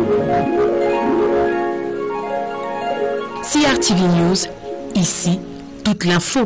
CRTV News, ici, toute l'info.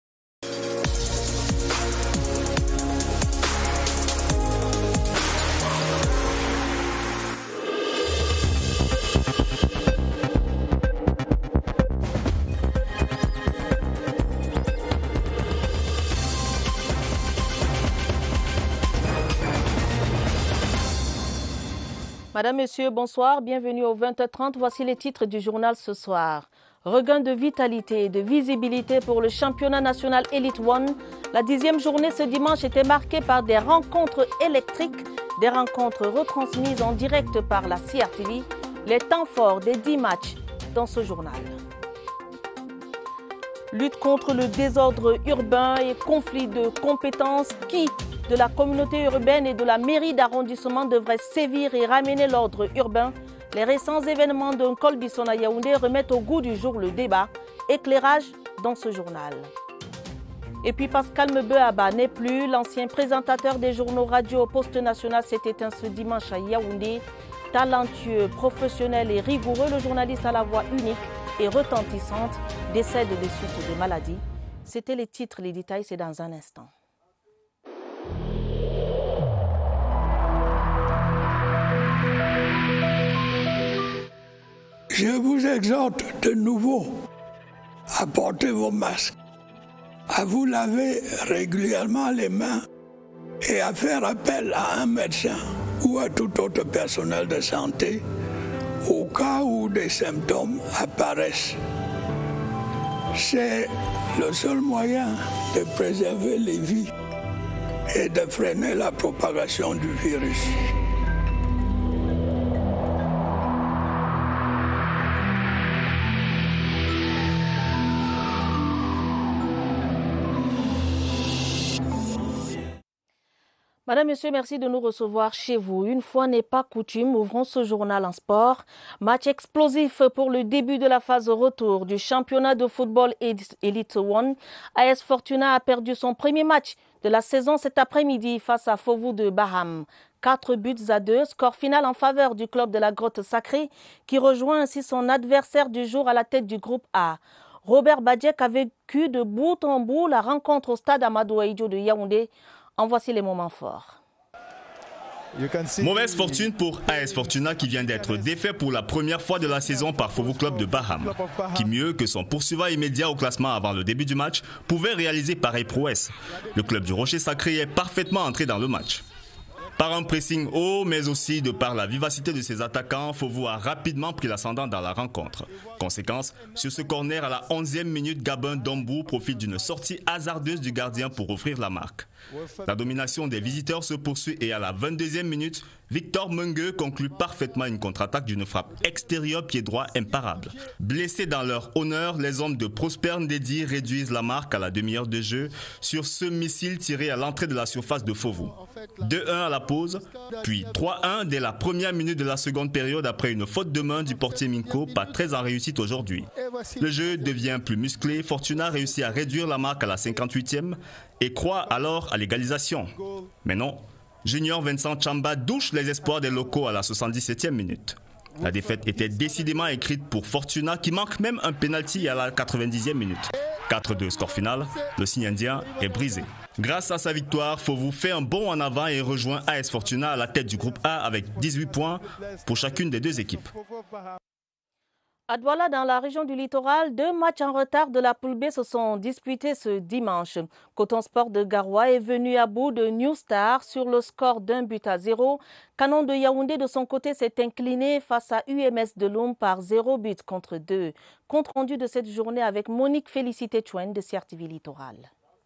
Madame, Monsieur, bonsoir, bienvenue au 20h30. Voici les titres du journal ce soir. Regain de vitalité et de visibilité pour le championnat national Elite One. La 10e journée ce dimanche était marquée par des rencontres électriques, des rencontres retransmises en direct par la CRTV. Les temps forts des 10 matchs dans ce journal. Lutte contre le désordre urbain et conflit de compétences. Qui de la communauté urbaine et de la mairie d'arrondissement devrait sévir et ramener l'ordre urbain? Les récents événements d'un col Bisson à Yaoundé remettent au goût du jour le débat. Éclairage dans ce journal. Et puis Pascal Mebeu-Aba n'est plus. L'ancien présentateur des journaux radio au poste national s'est éteint ce dimanche à Yaoundé. Talentueux, professionnel et rigoureux, le journaliste à la voix unique et retentissante décède des suites de maladies. C'était les titres, les détails, c'est dans un instant. Je vous exhorte de nouveau à porter vos masques, à vous laver régulièrement les mains et à faire appel à un médecin ou à tout autre personnel de santé au cas où des symptômes apparaissent. C'est le seul moyen de préserver les vies et de freiner la propagation du virus. Madame, Monsieur, merci de nous recevoir chez vous. Une fois n'est pas coutume, ouvrons ce journal en sport. Match explosif pour le début de la phase retour du championnat de football Elite One. AS Fortuna a perdu son premier match de la saison cet après-midi face à Fovu de Baham. 4-2, score final en faveur du club de la Grotte Sacrée qui rejoint ainsi son adversaire du jour à la tête du groupe A. Robert Badjek a vécu de bout en bout la rencontre au stade Amadou Ahidjo de Yaoundé. En voici les moments forts. Mauvaise fortune pour AS Fortuna qui vient d'être défait pour la première fois de la saison par Fovu Club de Baham, qui mieux que son poursuivant immédiat au classement avant le début du match pouvait réaliser pareille prouesse. Le club du Rocher Sacré est parfaitement entré dans le match. Par un pressing haut, mais aussi de par la vivacité de ses attaquants, Fovu a rapidement pris l'ascendant dans la rencontre. Conséquence, sur ce corner à la 11e minute, Gabin Dombou profite d'une sortie hasardeuse du gardien pour offrir la marque. La domination des visiteurs se poursuit et à la 22e minute, Victor Mungue conclut parfaitement une contre-attaque d'une frappe extérieure pied droit imparable. Blessés dans leur honneur, les hommes de Prosper Ndedi réduisent la marque à la demi-heure de jeu sur ce missile tiré à l'entrée de la surface de Fovu. 2-1 à la pause, puis 3-1 dès la première minute de la seconde période après une faute de main du portier Minko, pas très en réussite aujourd'hui. Le jeu devient plus musclé, Fortuna réussit à réduire la marque à la 58e et croit alors à l'égalisation. Mais non, Junior Vincent Chamba douche les espoirs des locaux à la 77e minute. La défaite était décidément écrite pour Fortuna qui manque même un pénalty à la 90e minute. 4-2 score final, le signe indien est brisé. Grâce à sa victoire, Fovu fait un bond en avant et rejoint AS Fortuna à la tête du groupe A avec 18 points pour chacune des deux équipes. À Douala, dans la région du littoral, 2 matchs en retard de la poule B se sont disputés ce dimanche. Coton Sport de Garoua est venu à bout de New Star sur le score d'1-0. Canon de Yaoundé, de son côté, s'est incliné face à UMS de Loum par 0-2. Compte rendu de cette journée avec Monique Félicité Chouin de CRTV Littoral.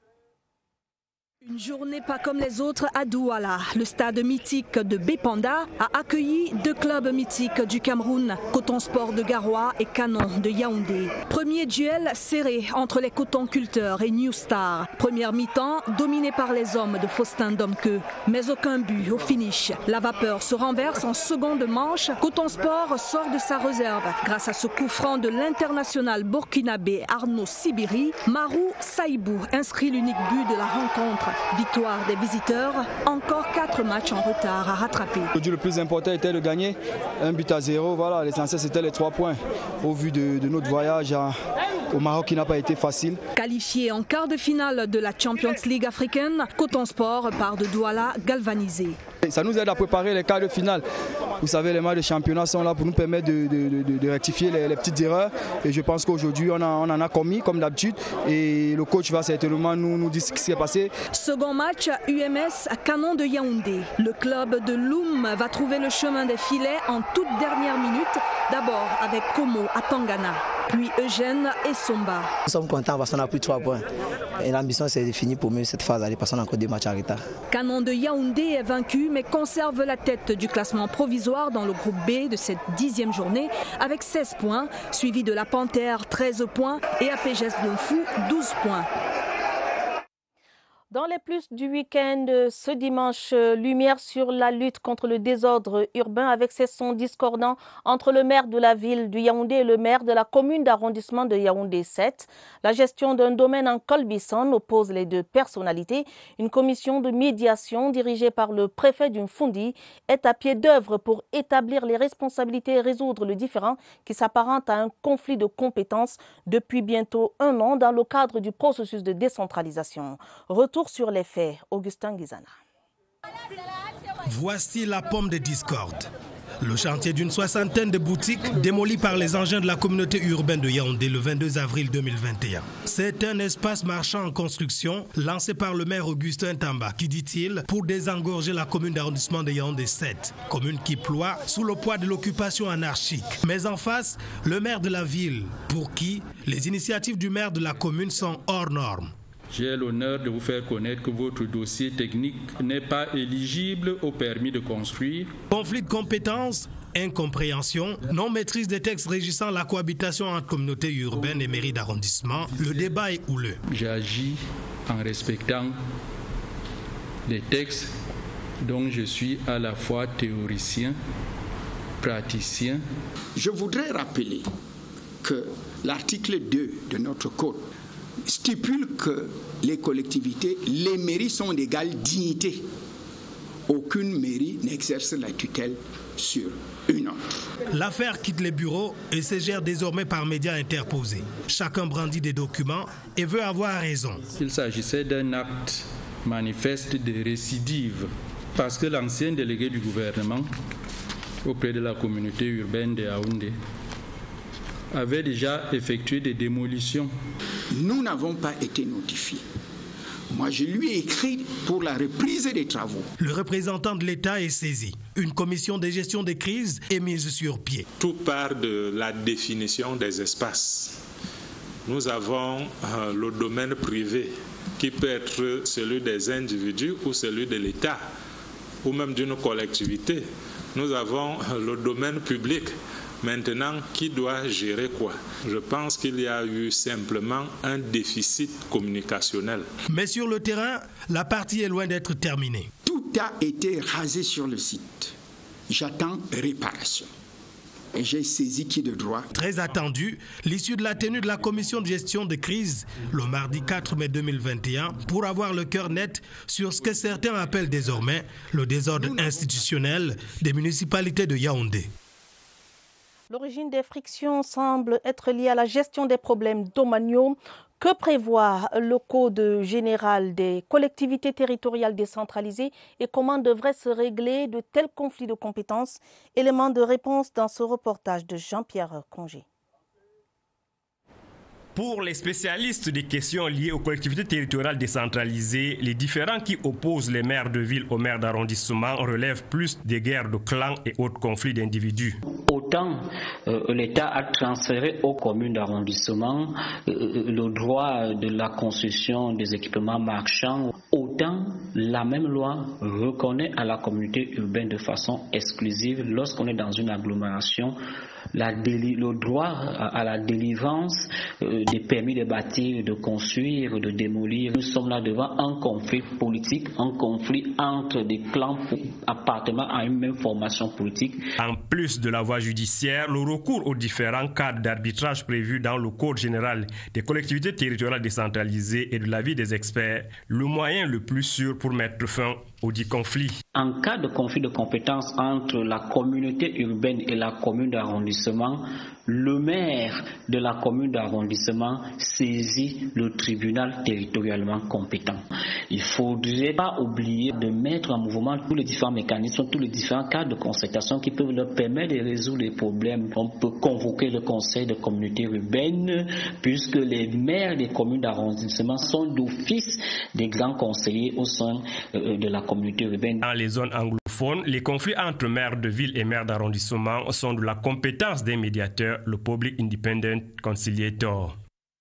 Une journée pas comme les autres à Douala. Le stade mythique de Bépanda a accueilli 2 clubs mythiques du Cameroun, Coton Sport de Garoua et Canon de Yaoundé. Premier duel serré entre les cotonculteurs et New Star. Première mi-temps dominée par les hommes de Faustin Domke, mais aucun but au finish. La vapeur se renverse en seconde manche. Coton Sport sort de sa réserve. Grâce à ce coup franc de l'international burkinabé Arnaud Sibiri, Marou Saïbou inscrit l'unique but de la rencontre. Victoire des visiteurs, encore 4 matchs en retard à rattraper. Aujourd'hui, le plus important était de gagner 1-0. Voilà, l'essentiel c'était les 3 points. Au vu de notre voyage au Maroc qui n'a pas été facile. Qualifié en quart de finale de la Champions League africaine, Coton Sport part de Douala galvanisé. Ça nous aide à préparer les quarts de finale. Vous savez, les matchs de championnat sont là pour nous permettre de rectifier les petites erreurs. Et je pense qu'aujourd'hui, on en a commis comme d'habitude. Et le coach va certainement nous dire ce qui s'est passé. Second match, UMS Canon de Yaoundé. Le club de Loum va trouver le chemin des filets en toute dernière minute. D'abord avec Como à Tangana, puis Eugène et Somba. Nous sommes contents parce qu'on a pris 3 points. Et l'ambition c'est fini pour nous cette phase, parce qu'on a encore 2 matchs en retard. Canon de Yaoundé est vaincu mais conserve la tête du classement provisoire dans le groupe B de cette 10e journée avec 16 points, suivi de la Panthère 13 points et APGS Donfou 12 points. Dans les plus du week-end, ce dimanche, lumière sur la lutte contre le désordre urbain avec ces sons discordants entre le maire de la ville du Yaoundé et le maire de la commune d'arrondissement de Yaoundé 7. La gestion d'un domaine en Colbison oppose les deux personnalités. Une commission de médiation dirigée par le préfet d'une Fundi est à pied d'œuvre pour établir les responsabilités et résoudre le différend qui s'apparente à un conflit de compétences depuis bientôt 1 an dans le cadre du processus de décentralisation. Retour sur les faits, Augustin Guizana. Voici la pomme de discorde. Le chantier d'une 60aine de boutiques démolies par les engins de la communauté urbaine de Yaoundé le 22 avril 2021. C'est un espace marchand en construction lancé par le maire Augustin Tamba qui, dit-il, pour désengorger la commune d'arrondissement de Yaoundé 7, commune qui ploie sous le poids de l'occupation anarchique. Mais en face, le maire de la ville, pour qui les initiatives du maire de la commune sont hors normes. J'ai l'honneur de vous faire connaître que votre dossier technique n'est pas éligible au permis de construire. Conflit de compétences, incompréhension, non-maîtrise des textes régissant la cohabitation entre communautés urbaines et mairies d'arrondissement, le débat est houleux. J'agis en respectant les textes dont je suis à la fois théoricien, praticien. Je voudrais rappeler que l'article 2 de notre code stipule que les collectivités, les mairies sont d'égale dignité. Aucune mairie n'exerce la tutelle sur une autre. L'affaire quitte les bureaux et se gère désormais par médias interposés. Chacun brandit des documents et veut avoir raison. Il s'agissait d'un acte manifeste de récidive parce que l'ancien délégué du gouvernement auprès de la communauté urbaine de Yaoundé avait déjà effectué des démolitions. Nous n'avons pas été notifiés. Moi, je lui ai écrit pour la reprise des travaux. Le représentant de l'État est saisi. Une commission de gestion des crises est mise sur pied. Tout part de la définition des espaces. Nous avons le domaine privé qui peut être celui des individus ou celui de l'État ou même d'une collectivité. Nous avons le domaine public. Maintenant, qui doit gérer quoi? Je pense qu'il y a eu simplement un déficit communicationnel. Mais sur le terrain, la partie est loin d'être terminée. Tout a été rasé sur le site. J'attends réparation. Et j'ai saisi qui de droit. Très attendu, l'issue de la tenue de la commission de gestion de crise le mardi 4 mai 2021 pour avoir le cœur net sur ce que certains appellent désormais le désordre institutionnel des municipalités de Yaoundé. L'origine des frictions semble être liée à la gestion des problèmes domaniaux. Que prévoit le Code général des collectivités territoriales décentralisées et comment devraient se régler de tels conflits de compétences? Élément de réponse dans ce reportage de Jean-Pierre Congé. Pour les spécialistes des questions liées aux collectivités territoriales décentralisées, les différends qui opposent les maires de ville aux maires d'arrondissement relèvent plus des guerres de clans et autres conflits d'individus. Autant l'État a transféré aux communes d'arrondissement le droit de la construction des équipements marchands, autant la même loi reconnaît à la communauté urbaine de façon exclusive, lorsqu'on est dans une agglomération, le droit à la délivrance des permis de bâtir, de construire, de démolir. Nous sommes là devant un conflit politique, un conflit entre des clans appartenant à une même formation politique. En plus de la voie judiciaire, le recours aux différents cadres d'arbitrage prévus dans le Code général des collectivités territoriales décentralisées et de l'avis des experts, le moyen le plus sûr pour mettre fin au dit conflit. En cas de conflit de compétences entre la communauté urbaine et la commune d'arrondissement, le maire de la commune d'arrondissement saisit le tribunal territorialement compétent. Il ne faudrait pas oublier de mettre en mouvement tous les différents mécanismes, tous les différents cas de concertation qui peuvent leur permettre de résoudre les problèmes. On peut convoquer le conseil de communauté urbaine puisque les maires des communes d'arrondissement sont d'office des grands conseillers au sein de la communauté urbaine. Dans les zones anglophones, les conflits entre maires de ville et maires d'arrondissement sont de la compétence des médiateurs, le Public Independent Conciliator.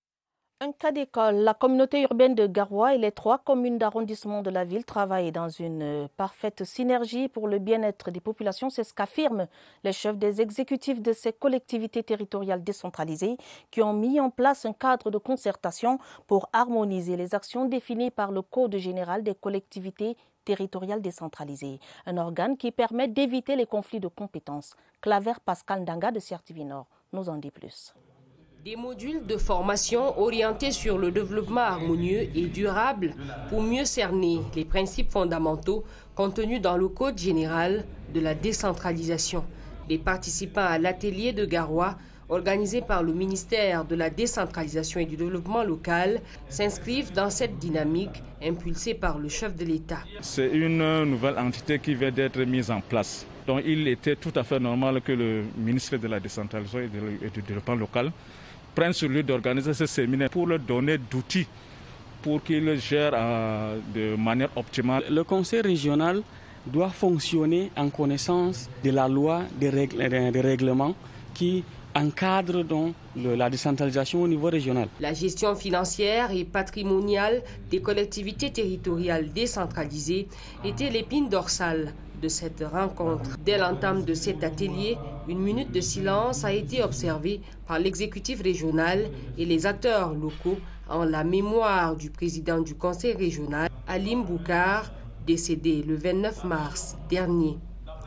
Un cas d'école. La communauté urbaine de Garoua et les 3 communes d'arrondissement de la ville travaillent dans une parfaite synergie pour le bien-être des populations. C'est ce qu'affirment les chefs des exécutifs de ces collectivités territoriales décentralisées qui ont mis en place un cadre de concertation pour harmoniser les actions définies par le Code général des collectivités territoriales décentralisées, un organe qui permet d'éviter les conflits de compétences. Claver Pascal Ndanga de CRTV Nord nous en dit plus. Des modules de formation orientés sur le développement harmonieux et durable pour mieux cerner les principes fondamentaux contenus dans le Code général de la décentralisation. Les participants à l'atelier de Garoua, organisé par le ministère de la décentralisation et du développement local, s'inscrivent dans cette dynamique impulsée par le chef de l'État. C'est une nouvelle entité qui vient d'être mise en place. Donc il était tout à fait normal que le ministre de la décentralisation et du développement local prenne sur lui d'organiser ce séminaire pour leur donner d'outils pour qu'ils gèrent de manière optimale. Le conseil régional doit fonctionner en connaissance de la loi, des règlements qui encadrent donc la décentralisation au niveau régional. La gestion financière et patrimoniale des collectivités territoriales décentralisées était l'épine dorsale de cette rencontre. Dès l'entame de cet atelier, une minute de silence a été observée par l'exécutif régional et les acteurs locaux en la mémoire du président du conseil régional, Alim Boukar, décédé le 29 mars dernier.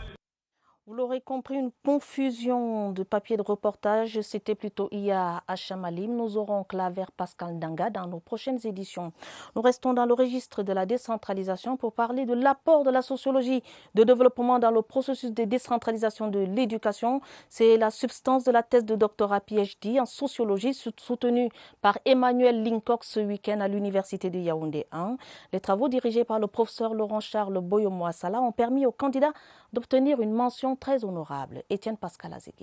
Vous l'aurez compris, une confusion de papiers de reportage. C'était plutôt Iya Achamalim. Nous aurons Claver Pascal Ndanga dans nos prochaines éditions. Nous restons dans le registre de la décentralisation pour parler de l'apport de la sociologie de développement dans le processus de décentralisation de l'éducation. C'est la substance de la thèse de doctorat PhD en sociologie soutenue par Emmanuel Lincock ce week-end à l'université de Yaoundé 1. Les travaux dirigés par le professeur Laurent-Charles Boyomo-Assala ont permis aux candidats d'obtenir une mention très honorable. Étienne Pascal Azégué.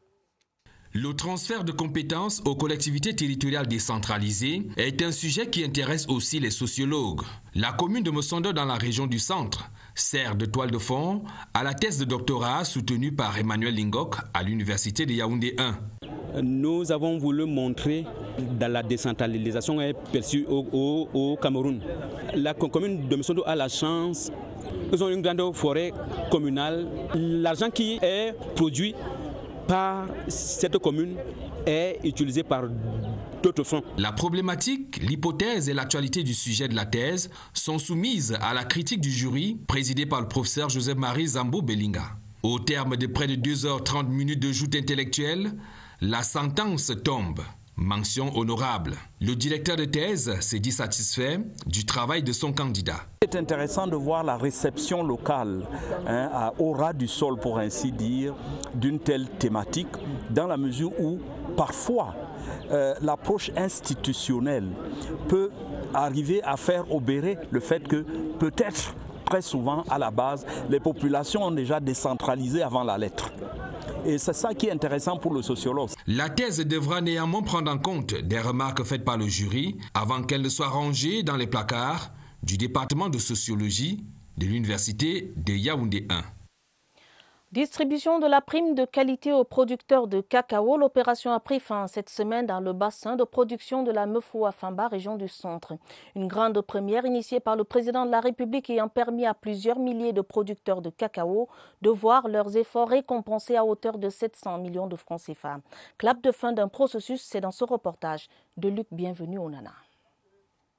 Le transfert de compétences aux collectivités territoriales décentralisées est un sujet qui intéresse aussi les sociologues. La commune de Mosondo dans la région du centre sert de toile de fond à la thèse de doctorat soutenue par Emmanuel Lincock à l'université de Yaoundé 1. Nous avons voulu montrer que la décentralisation est perçue au Cameroun. La commune de Mosondo a la chance. Nous avons une grande forêt communale. L'argent qui est produit par cette commune est utilisé par d'autres fonds. La problématique, l'hypothèse et l'actualité du sujet de la thèse sont soumises à la critique du jury présidé par le professeur Joseph-Marie Zambo Belinga. Au terme de près de 2h30 de joute intellectuelle, la sentence tombe. Mention honorable. Le directeur de thèse s'est dit satisfait du travail de son candidat. C'est intéressant de voir la réception locale, au ras du sol pour ainsi dire, d'une telle thématique, dans la mesure où parfois l'approche institutionnelle peut arriver à faire obérer le fait que peut-être très souvent à la base les populations ont déjà décentralisé avant la lettre. Et c'est ça qui est intéressant pour le sociologue. La thèse devra néanmoins prendre en compte des remarques faites par le jury avant qu'elle ne soit rangée dans les placards du département de sociologie de l'université de Yaoundé 1. Distribution de la prime de qualité aux producteurs de cacao. L'opération a pris fin cette semaine dans le bassin de production de la Mefou-Afamba, région du centre. Une grande première initiée par le président de la République ayant permis à plusieurs milliers de producteurs de cacao de voir leurs efforts récompensés à hauteur de 700 millions de francs CFA. Clap de fin d'un processus, c'est dans ce reportage de Luc Bienvenu au Nana.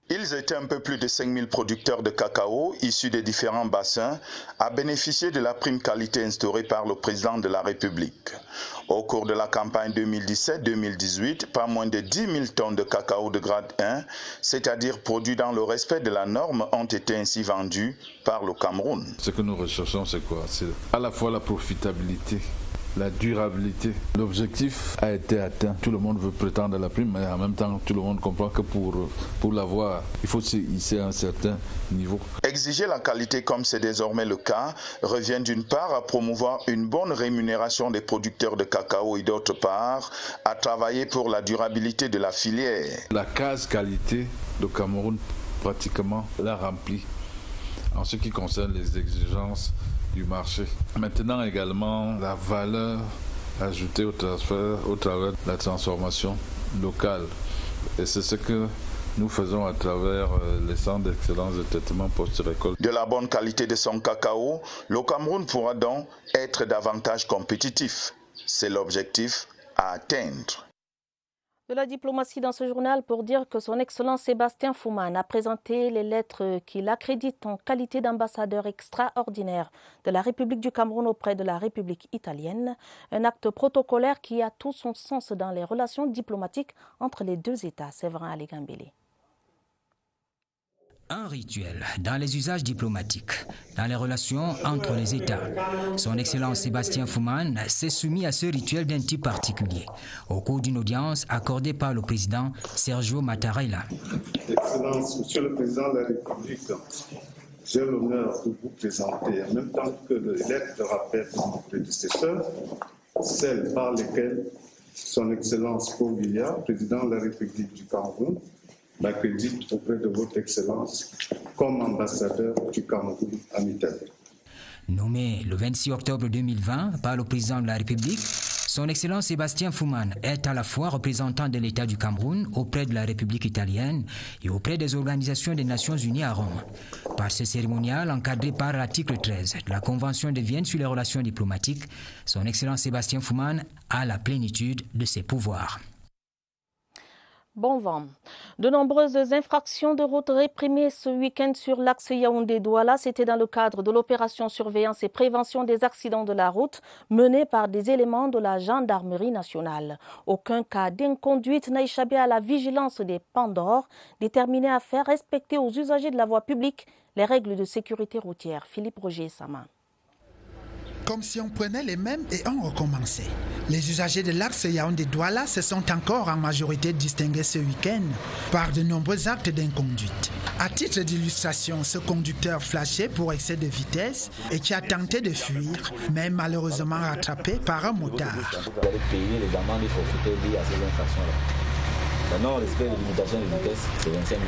Ils étaient un peu plus de 5000 producteurs de cacao issus des différents bassins à bénéficier de la prime qualité instaurée par le président de la République. Au cours de la campagne 2017-2018, pas moins de 10 000 tonnes de cacao de grade 1, c'est-à-dire produits dans le respect de la norme, ont été ainsi vendues par le Cameroun. Ce que nous recherchons, c'est quoi? C'est à la fois la profitabilité, la durabilité. L'objectif a été atteint. Tout le monde veut prétendre à la prime, mais en même temps, tout le monde comprend que pour l'avoir, il faut se hisser à un certain niveau. Exiger la qualité comme c'est désormais le cas revient d'une part à promouvoir une bonne rémunération des producteurs de cacao et d'autre part à travailler pour la durabilité de la filière. La case qualité, le Cameroun pratiquement l'a remplie en ce qui concerne les exigences du marché. Maintenant également la valeur ajoutée au transfert au travers de la transformation locale. Et c'est ce que nous faisons à travers les centres d'excellence de traitement post-récolte. De la bonne qualité de son cacao, le Cameroun pourra donc être davantage compétitif. C'est l'objectif à atteindre. De la diplomatie dans ce journal pour dire que son Excellence Sébastien Fouman a présenté les lettres qui l'accréditent en qualité d'ambassadeur extraordinaire de la République du Cameroun auprès de la République italienne. Un acte protocolaire qui a tout son sens dans les relations diplomatiques entre les deux États. Séverin Alegambélé. Un rituel dans les usages diplomatiques, dans les relations entre les États. Son Excellence Sébastien Fouman s'est soumis à ce rituel d'un type particulier au cours d'une audience accordée par le président Sergio Mattarella. Excellence, Monsieur le Président de la République, j'ai l'honneur de vous présenter, en même temps que les lettres de rappel de mon prédécesseur, celles par lesquelles Son Excellence Paul Biya, Président de la République du Cameroun, m'accrédite auprès de votre Excellence comme ambassadeur du Cameroun en Italie. Nommé le 26 octobre 2020 par le président de la République, son Excellence Sébastien Fouman est à la fois représentant de l'État du Cameroun auprès de la République italienne et auprès des organisations des Nations Unies à Rome. Par ce cérémonial encadré par l'article 13 de la Convention de Vienne sur les relations diplomatiques, son Excellence Sébastien Fouman a la plénitude de ses pouvoirs. Bon vent. De nombreuses infractions de route réprimées ce week-end sur l'axe Yaoundé-Douala. C'était dans le cadre de l'opération surveillance et prévention des accidents de la route menée par des éléments de la gendarmerie nationale. Aucun cas d'inconduite n'a échappé à la vigilance des Pandores, déterminés à faire respecter aux usagers de la voie publique les règles de sécurité routière. Philippe Roger Sama. Comme si on prenait les mêmes et on recommençait. Les usagers de l'axe Yaoundé-Douala se sont encore en majorité distingués ce week-end par de nombreux actes d'inconduite. À titre d'illustration, ce conducteur flashé pour excès de vitesse et qui a tenté de fuir, mais malheureusement rattrapé par un motard. Vous allez payer les amendes et forfaits liés à ces infractions-là. Le non-respect de limitation de vitesse, c'est 25 000.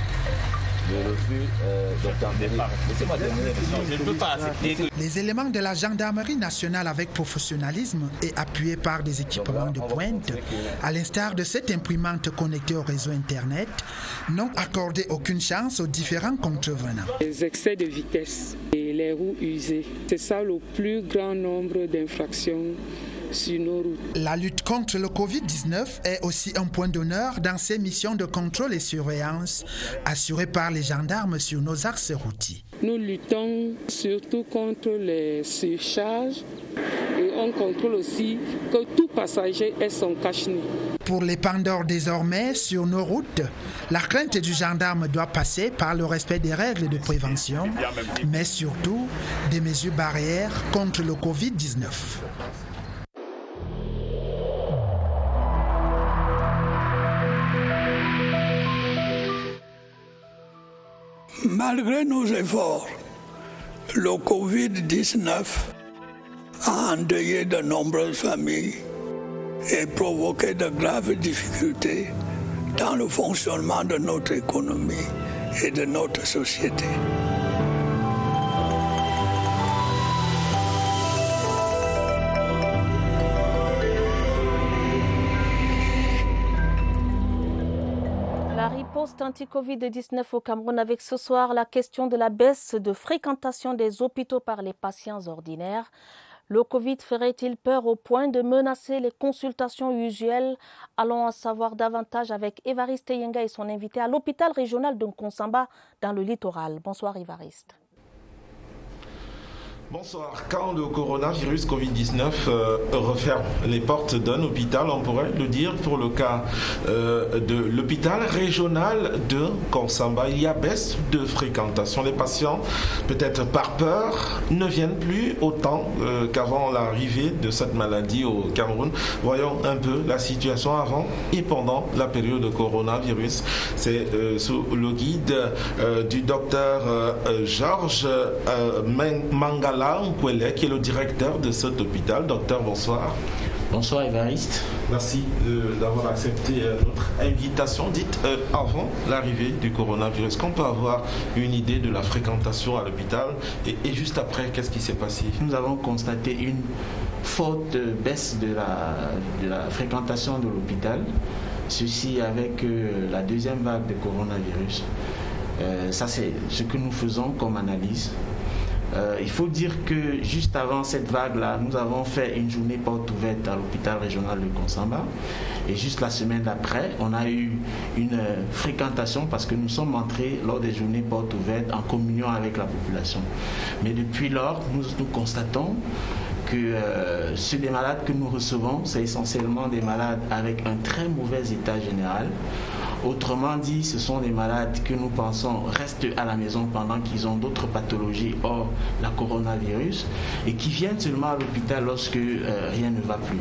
Les éléments de la gendarmerie nationale avec professionnalisme et appuyés par des équipements de pointe, à l'instar de cette imprimante connectée au réseau Internet, n'ont accordé aucune chance aux différents contrevenants. Les excès de vitesse et les roues usées, c'est ça le plus grand nombre d'infractions sur nos routes. La lutte contre le Covid-19 est aussi un point d'honneur dans ces missions de contrôle et surveillance assurées par les gendarmes sur nos axes routiers. Nous luttons surtout contre les surcharges et on contrôle aussi que tout passager ait son cache-nez. Pour les Pandores désormais, sur nos routes, la crainte du gendarme doit passer par le respect des règles de prévention, mais surtout des mesures barrières contre le Covid-19. Malgré nos efforts, le Covid-19 a endeuillé de nombreuses familles et provoqué de graves difficultés dans le fonctionnement de notre économie et de notre société. Anti-Covid-19 au Cameroun avec ce soir la question de la baisse de fréquentation des hôpitaux par les patients ordinaires. Le Covid ferait-il peur au point de menacer les consultations usuelles? Allons en savoir davantage avec Évariste Yenga et son invité à l'hôpital régional de Nkonsamba dans le littoral. Bonsoir Évariste. Bonsoir. Quand le coronavirus Covid-19 referme les portes d'un hôpital, on pourrait le dire pour le cas de l'hôpital régional de Nkonsamba, il y a baisse de fréquentation. Les patients, peut-être par peur, ne viennent plus autant qu'avant l'arrivée de cette maladie au Cameroun. Voyons un peu la situation avant et pendant la période de coronavirus. C'est sous le guide du docteur Georges Mangala Nkwele, qui est le directeur de cet hôpital. Docteur, bonsoir. Bonsoir Évariste. Merci d'avoir accepté notre invitation. Dites, avant l'arrivée du coronavirus, qu'on peut avoir une idée de la fréquentation à l'hôpital et juste après, qu'est-ce qui s'est passé? Nous avons constaté une forte baisse de la fréquentation de l'hôpital. Ceci avec la deuxième vague de coronavirus. Ça, c'est ce que nous faisons comme analyse. Il faut dire que juste avant cette vague-là, nous avons fait une journée porte ouverte à l'hôpital régional de Nkonsamba. Et juste la semaine d'après, on a eu une fréquentation parce que nous sommes entrés lors des journées porte ouvertes en communion avec la population. Mais depuis lors, nous constatons que ceux des malades que nous recevons, c'est essentiellement des malades avec un très mauvais état général. Autrement dit, ce sont des malades que nous pensons restent à la maison pendant qu'ils ont d'autres pathologies hors la coronavirus et qui viennent seulement à l'hôpital lorsque rien ne va plus.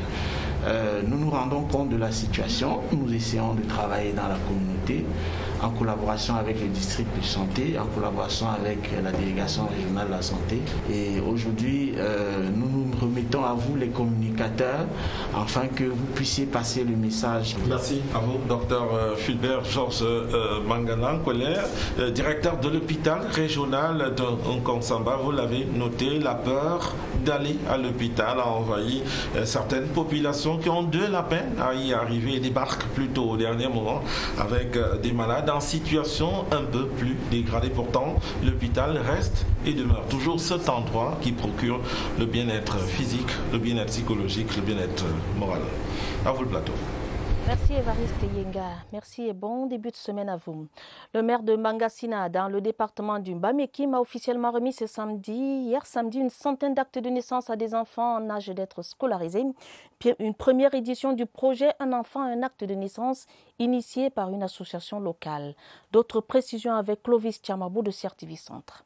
Nous nous rendons compte de la situation, nous essayons de travailler dans la communauté en collaboration avec le district de santé, en collaboration avec la délégation régionale de la santé. Et aujourd'hui, nous nous remettons à vous les communicateurs afin que vous puissiez passer le message. Merci à vous, docteur Fulbert Georges Mangala Nkwele, directeur de l'hôpital régional de Nkonsamba. Vous l'avez noté, la peur d'aller à l'hôpital a envahi certaines populations qui ont de la peine à y arriver et débarquent plutôt au dernier moment avec des malades en situation un peu plus dégradée. Pourtant, l'hôpital reste et demeure toujours cet endroit qui procure le bien-être physique, le bien-être psychologique, le bien-être moral. À vous le plateau. Merci Évariste Yenga. Merci et bon début de semaine à vous. Le maire de Mangasina, dans le département du Bameki, a officiellement remis hier samedi, une centaine d'actes de naissance à des enfants en âge d'être scolarisés. Une première édition du projet Un enfant, un acte de naissance, initié par une association locale. D'autres précisions avec Clovis Tchamabou de CRTV Centre.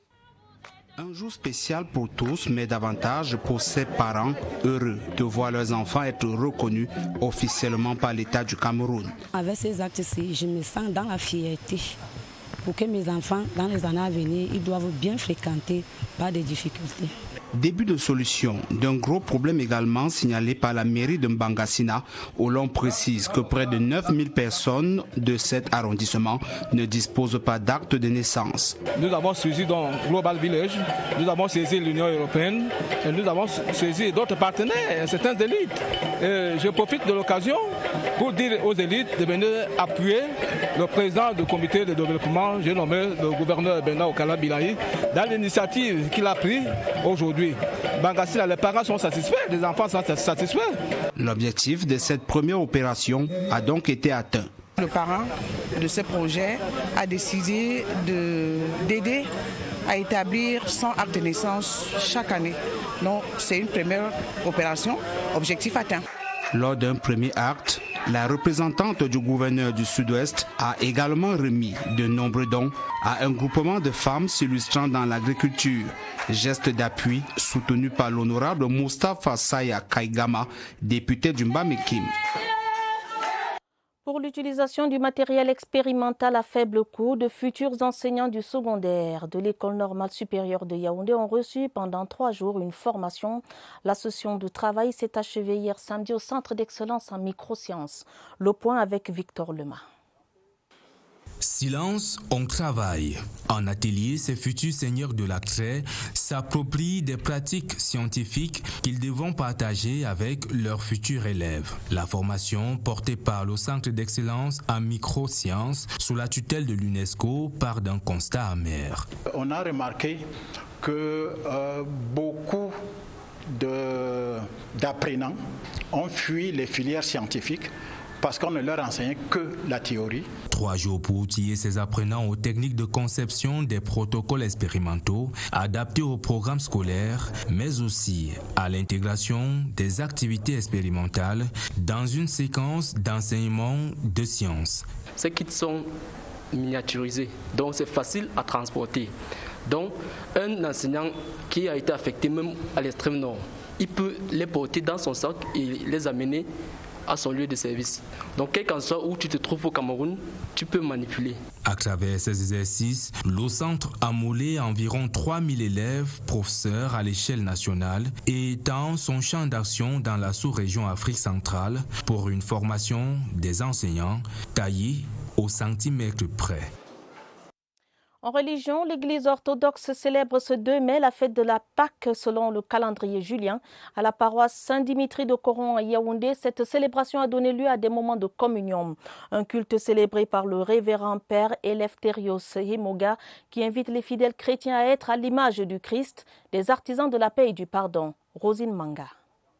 Un jour spécial pour tous, mais davantage pour ces parents heureux de voir leurs enfants être reconnus officiellement par l'État du Cameroun. Avec ces actes-ci, je me sens dans la fierté pour que mes enfants, dans les années à venir, ils doivent bien fréquenter, pas de difficultés. Début de solution d'un gros problème également signalé par la mairie de Mbangasina, où l'on précise que près de 9000 personnes de cet arrondissement ne disposent pas d'acte de naissance. Nous avons saisi dans Global Village, nous avons saisi l'Union européenne et nous avons saisi d'autres partenaires, certaines élites. Et je profite de l'occasion pour dire aux élites de venir appuyer le président du comité de développement, j'ai nommé le gouverneur Bernard Okala Bilaï, dans l'initiative qu'il a prise aujourd'hui. Bangassina, les parents sont satisfaits, les enfants sont satisfaits. L'objectif de cette première opération a donc été atteint. Le parent de ce projet a décidé d'aider à établir 100 actes de naissance chaque année. Donc c'est une première opération, objectif atteint. Lors d'un premier acte, la représentante du gouverneur du Sud-Ouest a également remis de nombreux dons à un groupement de femmes s'illustrant dans l'agriculture. Geste d'appui soutenu par l'honorable Moustapha Saya Kaigama, député du Mbamekim. Pour l'utilisation du matériel expérimental à faible coût, de futurs enseignants du secondaire de l'École normale supérieure de Yaoundé ont reçu pendant 3 jours une formation. La session de travail s'est achevée hier samedi au Centre d'excellence en microsciences. Le point avec Victor Lema. Silence, on travaille. En atelier, ces futurs seigneurs de la craie s'approprient des pratiques scientifiques qu'ils devront partager avec leurs futurs élèves. La formation, portée par le Centre d'excellence en microsciences sous la tutelle de l'UNESCO, part d'un constat amer. On a remarqué que beaucoup d'apprenants ont fui les filières scientifiques parce qu'on ne leur enseignait que la théorie. 3 jours pour outiller ces apprenants aux techniques de conception des protocoles expérimentaux adaptés au programme scolaire, mais aussi à l'intégration des activités expérimentales dans une séquence d'enseignement de sciences. Ces kits sont miniaturisés, donc c'est facile à transporter. Donc un enseignant qui a été affecté même à l'extrême nord, il peut les porter dans son sac et les amener à son lieu de service. Donc quel qu'en soit où tu te trouves au Cameroun, tu peux manipuler. À travers ces exercices, le centre a moulé environ 3000 élèves, professeurs à l'échelle nationale et étend son champ d'action dans la sous-région Afrique centrale pour une formation des enseignants taillée au centimètre près. En religion, l'Église orthodoxe célèbre ce 2 mai la fête de la Pâque selon le calendrier julien. À la paroisse Saint-Dimitri de Coron à Yaoundé, cette célébration a donné lieu à des moments de communion. Un culte célébré par le révérend père Eleftherios Emoga qui invite les fidèles chrétiens à être à l'image du Christ, des artisans de la paix et du pardon. Rosine Manga.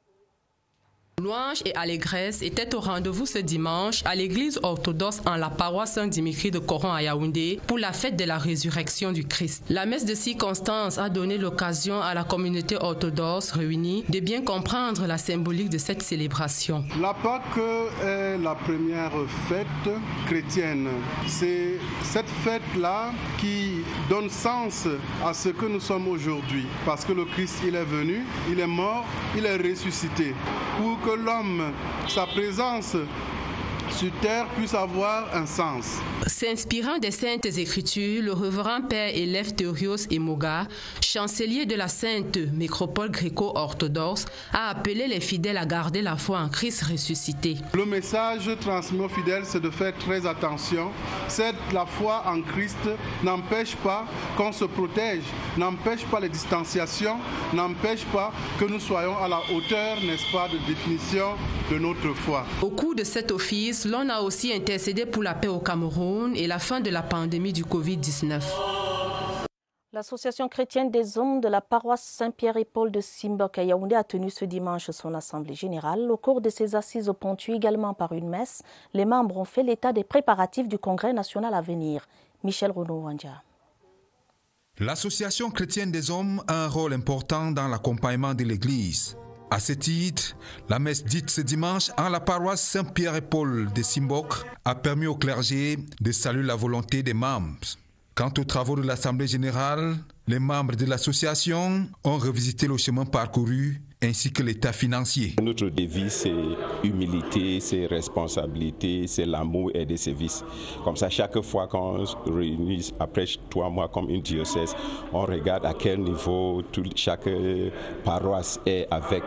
Louange et allégresse étaient au rendez-vous ce dimanche à l'église orthodoxe en la paroisse Saint-Dimitri de Coron à Yaoundé pour la fête de la résurrection du Christ. La messe de circonstance a donné l'occasion à la communauté orthodoxe réunie de bien comprendre la symbolique de cette célébration. La Pâque est la première fête chrétienne. C'est cette fête-là qui donne sens à ce que nous sommes aujourd'hui. Parce que le Christ, il est venu, il est mort, il est ressuscité. Pour que l'homme, sa présence sur terre puisse avoir un sens. S'inspirant des Saintes Écritures, le révérend père Eleftherios Emoga, chancelier de la Sainte Métropole gréco-orthodoxe, a appelé les fidèles à garder la foi en Christ ressuscité. Le message transmis aux fidèles, c'est de faire très attention. La foi en Christ n'empêche pas qu'on se protège, n'empêche pas les distanciations, n'empêche pas que nous soyons à la hauteur, n'est-ce pas, de définition de notre foi. Au cours de cet office, l'on a aussi intercédé pour la paix au Cameroun et la fin de la pandémie du Covid-19. L'association chrétienne des hommes de la paroisse Saint-Pierre et Paul de Simbok à Yaoundé a tenu ce dimanche son assemblée générale. Au cours de ces assises ponctuées également par une messe, les membres ont fait l'état des préparatifs du congrès national à venir. Michel Renaud-Wandja. L'association chrétienne des hommes a un rôle important dans l'accompagnement de l'Église. À ce titre, la messe dite ce dimanche en la paroisse Saint-Pierre et Paul de Simbok a permis au clergé de saluer la volonté des membres. Quant aux travaux de l'Assemblée générale, les membres de l'association ont revisité le chemin parcouru ainsi que l'état financier. Notre devise, c'est humilité, c'est responsabilité, c'est l'amour et des services. Comme ça, chaque fois qu'on se réunit après 3 mois comme une diocèse, on regarde à quel niveau chaque paroisse est avec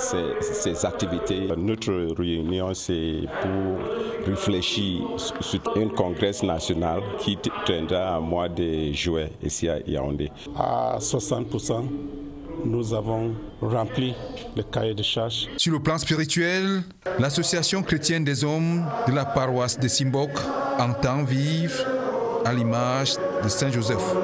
ses activités. Notre réunion, c'est pour réfléchir sur un congrès national qui tiendra au mois de juin ici à Yaoundé. À 60%. Nous avons rempli le cahier de charges. Sur le plan spirituel, l'association chrétienne des hommes de la paroisse de Simbok entend vivre à l'image de Saint-Joseph.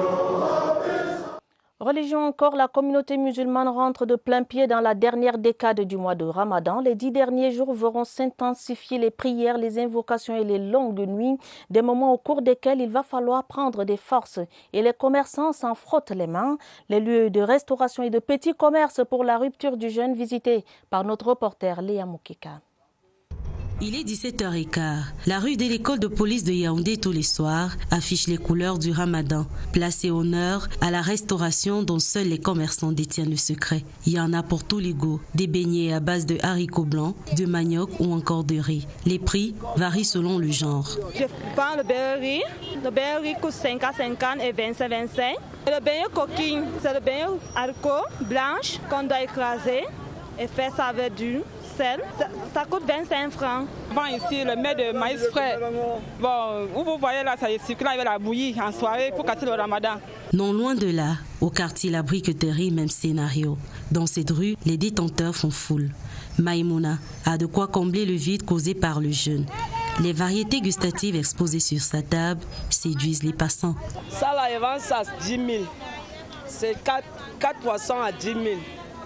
Religion encore, la communauté musulmane rentre de plein pied dans la dernière décade du mois de Ramadan. Les 10 derniers jours verront s'intensifier les prières, les invocations et les longues nuits, des moments au cours desquels il va falloir prendre des forces. Et les commerçants s'en frottent les mains. Les lieux de restauration et de petits commerces pour la rupture du jeûne visités par notre reporter Léa Moukika. Il est 17h15. La rue de l'école de police de Yaoundé tous les soirs affiche les couleurs du Ramadan, placé honneur à la restauration dont seuls les commerçants détiennent le secret. Il y en a pour tous les goûts, des beignets à base de haricots blancs, de manioc ou encore de riz. Les prix varient selon le genre. Je prends le beurre riz coûte 5 à 50 et 25 à 25. Le beignet coquille, c'est le beignet haricot blanche qu'on doit écraser et faire ça avec du sel. Ça coûte 25 francs. Bon, ici, le mets de maïs frais. Bon, où vous voyez là, ça circule avec la bouillie en soirée pour casser le ramadan. Non loin de là, au quartier La Briqueterie, même scénario. Dans cette rue, les détenteurs font foule. Maïmouna a de quoi combler le vide causé par le jeûne. Les variétés gustatives exposées sur sa table séduisent les passants. Ça là, ils vendent ça à 10 000. C'est 4 poissons à 10 000.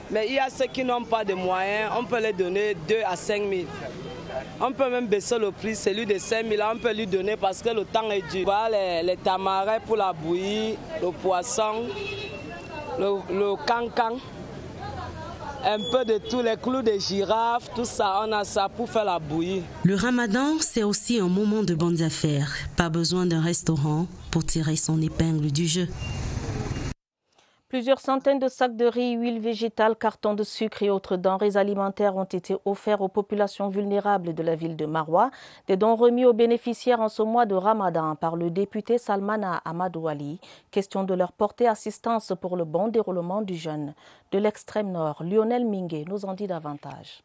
Mais il y a ceux qui n'ont pas de moyens, on peut les donner 2 à 5 000. On peut même baisser le prix, celui de 5 000, on peut lui donner parce que le temps est dur. Voilà les tamarins pour la bouillie, le poisson, le cancan, un peu de tout, les clous de girafe, tout ça, on a ça pour faire la bouillie. Le ramadan, c'est aussi un moment de bonnes affaires. Pas besoin d'un restaurant pour tirer son épingle du jeu. Plusieurs centaines de sacs de riz, huile végétale, cartons de sucre et autres denrées alimentaires ont été offerts aux populations vulnérables de la ville de Maroua. Des dons remis aux bénéficiaires en ce mois de Ramadan par le député Salmana Amadou Ali. Question de leur porter assistance pour le bon déroulement du jeûne. De l'extrême nord, Lionel Mingué nous en dit davantage.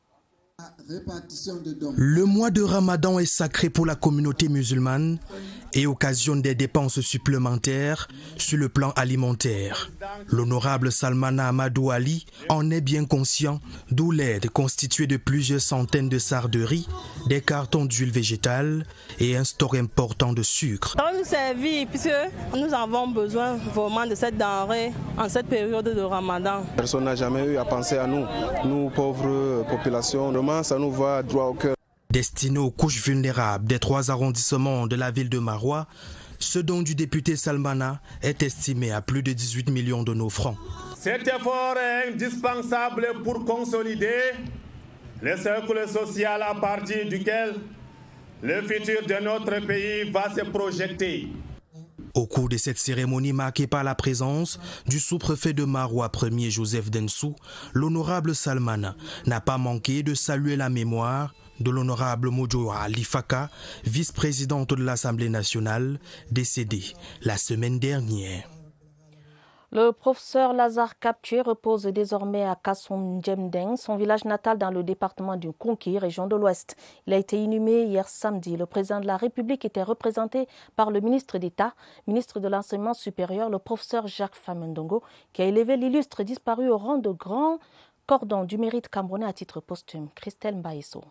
Le mois de Ramadan est sacré pour la communauté musulmane et occasionne des dépenses supplémentaires sur le plan alimentaire. L'honorable Salmana Amadou Ali en est bien conscient, d'où l'aide constituée de plusieurs centaines de sarres de riz, des cartons d'huile végétale et un stock important de sucre. Ça va nous servir puisque nous avons besoin vraiment de cette denrée en cette période de Ramadan. Personne n'a jamais eu à penser à nous, nous pauvres populations. Vraiment, ça nous va droit au cœur. Destiné aux couches vulnérables des 3 arrondissements de la ville de Maroua, ce don du député Salmana est estimé à plus de 18 millions de nos francs. Cet effort est indispensable pour consolider le cercle social à partir duquel le futur de notre pays va se projeter. Au cours de cette cérémonie marquée par la présence du sous-préfet de Maroua, 1er Joseph Densou, l'honorable Salmana n'a pas manqué de saluer la mémoire de l'honorable Modjoa Ali Faka, vice-présidente de l'Assemblée nationale, décédée la semaine dernière. Le professeur Lazare Captué repose désormais à Kassoum Djemdeng, son village natal dans le département du Konki, région de l'Ouest. Il a été inhumé hier samedi. Le président de la République était représenté par le ministre d'État, ministre de l'Enseignement supérieur, le professeur Jacques Famendongo, qui a élevé l'illustre disparu au rang de grand cordon du mérite camerounais à titre posthume. Christelle Mbaïso.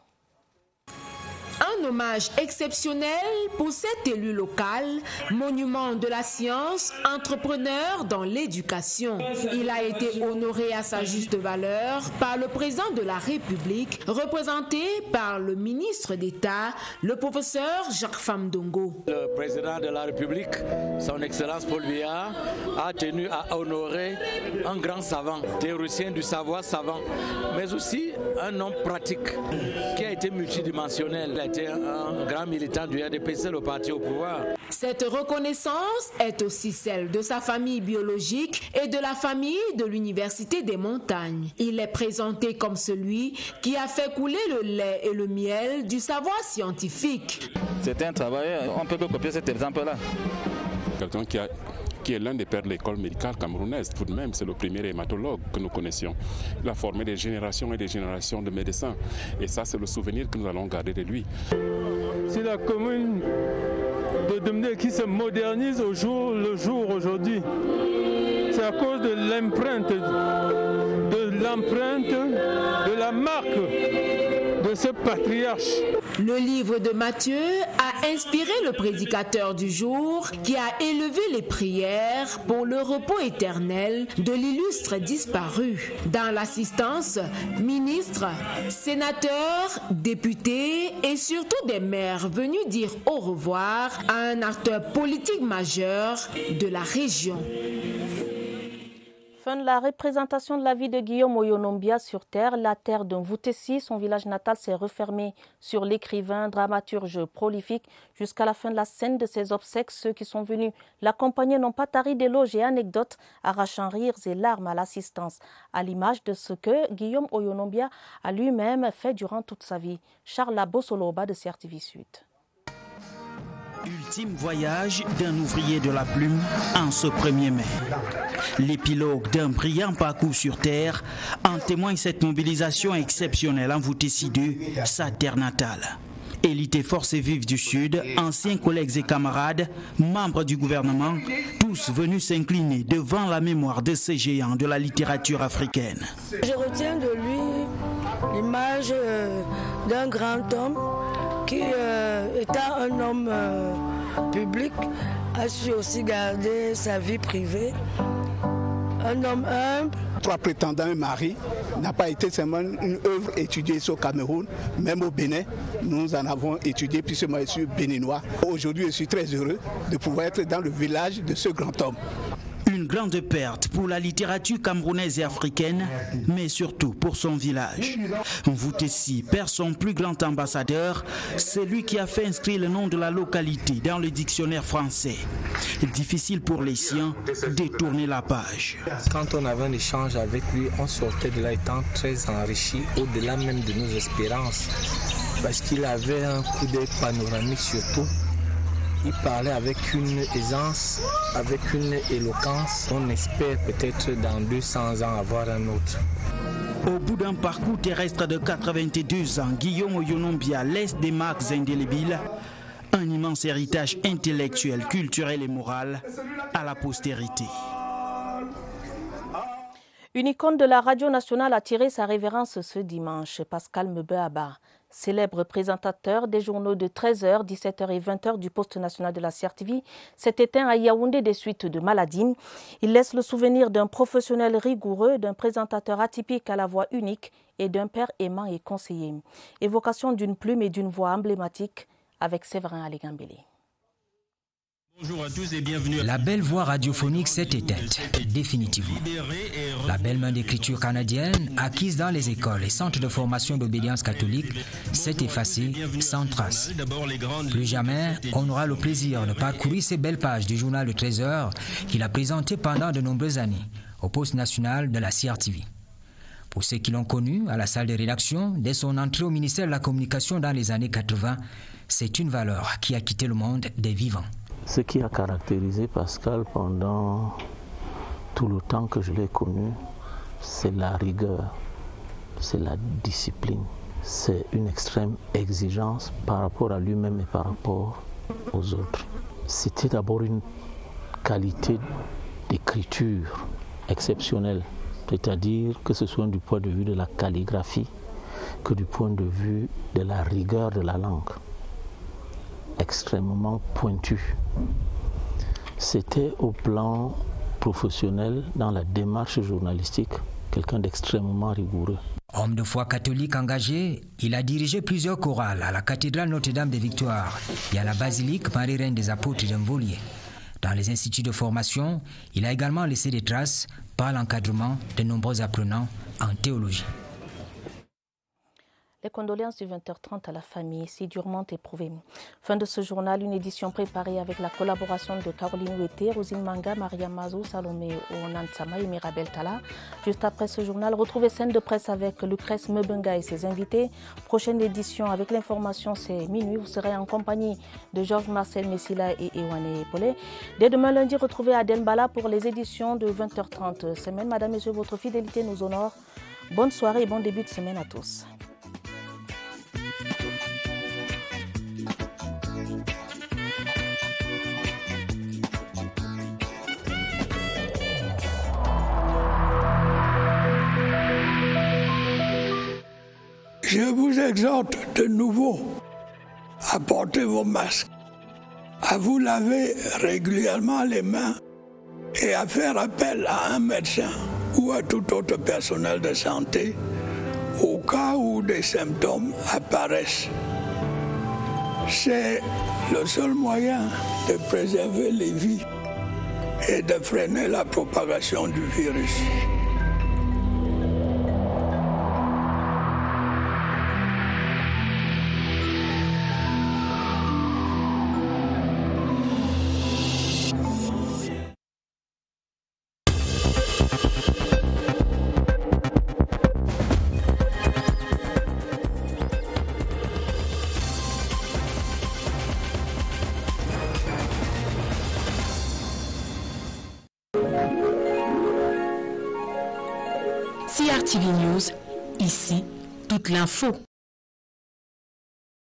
Un hommage exceptionnel pour cet élu local, monument de la science, entrepreneur dans l'éducation. Il a été honoré à sa juste valeur par le président de la République, représenté par le ministre d'État, le professeur Jacques Famendongo. Le président de la République, son Excellence Paul Biya, a tenu à honorer un grand savant, théoricien du savoir savant, mais aussi un homme pratique qui a été multidimensionnel. Il a été un grand militant du RDPC, le parti au pouvoir. Cette reconnaissance est aussi celle de sa famille biologique et de la famille de l'Université des Montagnes. Il est présenté comme celui qui a fait couler le lait et le miel du savoir scientifique. C'est un travail, on peut copier cet exemple-là. Quelqu'un qui est l'un des pères de l'école médicale camerounaise. Tout de même, c'est le premier hématologue que nous connaissions. Il a formé des générations et des générations de médecins. Et ça, c'est le souvenir que nous allons garder de lui. C'est la commune de Demdé qui se modernise au jour le jour aujourd'hui. C'est à cause de l'empreinte, de la marque de ce patriarche. Le livre de Matthieu a inspiré le prédicateur du jour qui a élevé les prières pour le repos éternel de l'illustre disparu. Dans l'assistance, ministres, sénateurs, députés et surtout des maires venus dire au revoir à un acteur politique majeur de la région. Fin de la représentation de la vie de Guillaume Oyonombia sur Terre, la terre d'un Voutessi. Son village natal s'est refermé sur l'écrivain, dramaturge prolifique. Jusqu'à la fin de la scène de ses obsèques, ceux qui sont venus l'accompagner n'ont pas tari d'éloges et anecdotes, arrachant rires et larmes à l'assistance, à l'image de ce que Guillaume Oyonombia a lui-même fait durant toute sa vie. Charles Labosoloba de CRTV Sud. Ultime voyage d'un ouvrier de la plume en ce 1er mai. L'épilogue d'un brillant parcours sur Terre en témoigne cette mobilisation exceptionnelle en Voutessi 2, sa terre natale. Élite et forces vives du Sud, anciens collègues et camarades, membres du gouvernement, tous venus s'incliner devant la mémoire de ces géants de la littérature africaine. Je retiens de lui l'image d'un grand homme qui, étant un homme public, a su aussi garder sa vie privée. Un homme humble, 3 prétendants et mari n'a pas été seulement une œuvre étudiée ici au Cameroun, même au Bénin, nous en avons étudié puisque moi je suis béninois. Aujourd'hui je suis très heureux de pouvoir être dans le village de ce grand homme. Une grande perte pour la littérature camerounaise et africaine, mais surtout pour son village. Mvoutessi perd son plus grand ambassadeur, celui qui a fait inscrire le nom de la localité dans le dictionnaire français. Difficile pour les siens de tourner la page. Quand on avait un échange avec lui, on sortait de là étant très enrichi, au-delà même de nos espérances, parce qu'il avait un coup d'œil panoramique surtout. Il parlait avec une aisance, avec une éloquence. On espère peut-être dans 200 ans avoir un autre. Au bout d'un parcours terrestre de 82 ans, Guillaume Oyonombia laisse des marques indélébiles, un immense héritage intellectuel, culturel et moral à la postérité. Une icône de la radio nationale a tiré sa révérence ce dimanche. Pascal Mbeaba, célèbre présentateur des journaux de 13h, 17h et 20h du poste national de la CRTV, s'est éteint à Yaoundé des suites de maladie. Il laisse le souvenir d'un professionnel rigoureux, d'un présentateur atypique à la voix unique et d'un père aimant et conseiller. Évocation d'une plume et d'une voix emblématique avec Séverin Aligambélé. Bonjour à tous et bienvenue. La belle voix radiophonique s'est éteinte, définitivement. La belle main d'écriture canadienne, acquise dans les écoles et centres de formation d'obédience catholique, s'est effacée sans trace. Plus jamais, on aura le plaisir de parcourir ces belles pages du journal de 13h qu'il a présenté pendant de nombreuses années au poste national de la CRTV. Pour ceux qui l'ont connu à la salle de rédaction, dès son entrée au ministère de la Communication dans les années 80, c'est une valeur qui a quitté le monde des vivants. Ce qui a caractérisé Pascal pendant tout le temps que je l'ai connu, c'est la rigueur, c'est la discipline, c'est une extrême exigence par rapport à lui-même et par rapport aux autres. C'était d'abord une qualité d'écriture exceptionnelle, c'est-à-dire que ce soit du point de vue de la calligraphie que du point de vue de la rigueur de la langue. Extrêmement pointu. C'était au plan professionnel, dans la démarche journalistique, quelqu'un d'extrêmement rigoureux. Homme de foi catholique engagé, il a dirigé plusieurs chorales à la cathédrale Notre-Dame des Victoires et à la basilique Marie-Reine des Apôtres d'Envolier. Dans les instituts de formation, il a également laissé des traces par l'encadrement de nombreux apprenants en théologie. Les condoléances du 20h30 à la famille, si durement éprouvée. Fin de ce journal, une édition préparée avec la collaboration de Caroline Ouetté, Rosine Manga, Maria Mazo, Salomé Onansama et Mirabel Tala. Juste après ce journal, retrouvez scène de presse avec Lucrèce Mebenga et ses invités. Prochaine édition avec l'information, c'est minuit. Vous serez en compagnie de Georges Marcel Messila et Ewane Epolé. Dès demain lundi, retrouvez Aden Bala pour les éditions de 20h30. Semaine, Madame, Messieurs, votre fidélité nous honore. Bonne soirée et bon début de semaine à tous. Je vous exhorte de nouveau à porter vos masques, à vous laver régulièrement les mains et à faire appel à un médecin ou à tout autre personnel de santé au cas où des symptômes apparaissent. C'est le seul moyen de préserver les vies et de freiner la propagation du virus. CRTV News, ici, toute l'info.